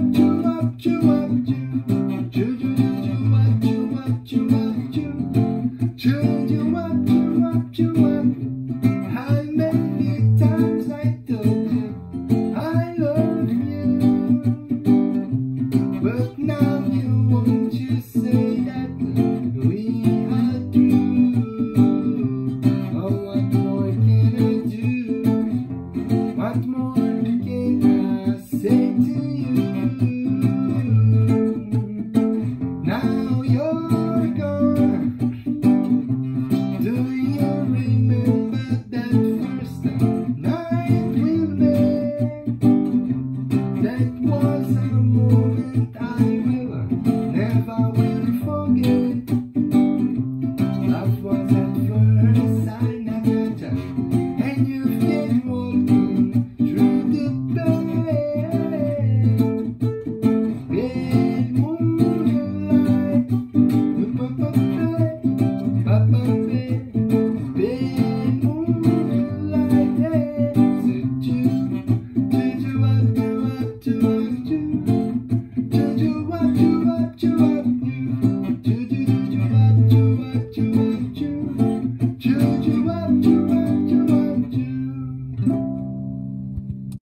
How many times I told you I love you, but now you won't you say that we are through. Oh, what more can I do? What more can I say to you? Now you're gone. Do you remember that first night we met? That was a moment I never will forget. Love was at first sight of nature, and you came walking through the pale moonlight. You